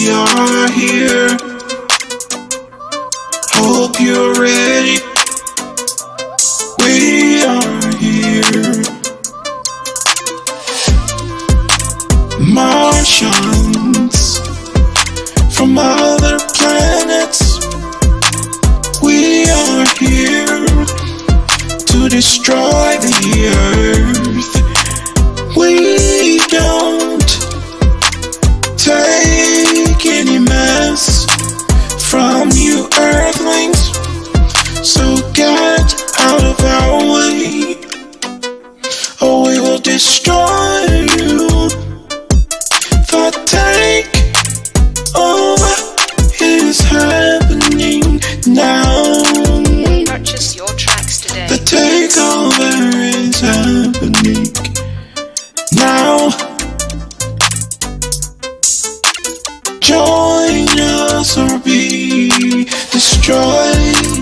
we are here. Hope you're ready. We are here. Martians from other planets, we are here to destroy the earth. We don't take any mess from you earthlings, so get out of our way, or we will destroy you. The takeover is happening now. Purchase your tracks today. The takeover is happening now. Join us or be destroyed.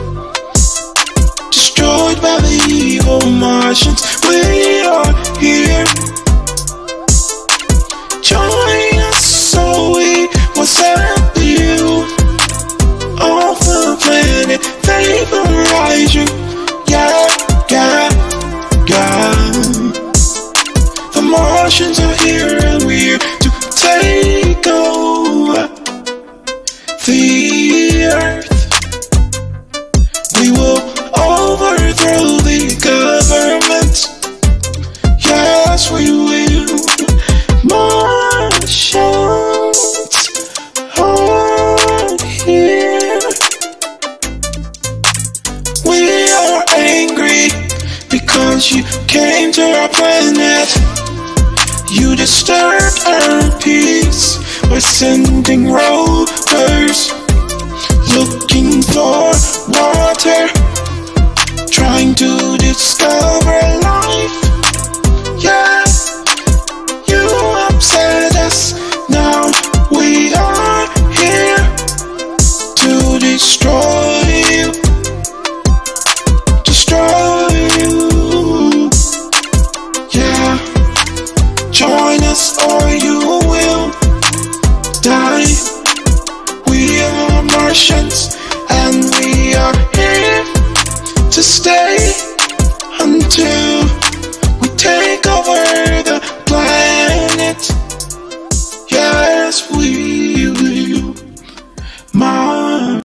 Destroyed by the evil Martians. We are here. Join us so we will set you off the planet, vaporize you. Yeah, yeah, yeah. The Martians are here and we're to take over the earth. We will overthrow the government. Yes, we will. Martians are here. We are angry because you came to our planet. You disturbed our peace by sending rovers looking for water, trying to discover life. Yeah, you upset us. Now we are here to destroy you. Destroy you. Yeah, join us or you will die. We are Martians and we are here to stay until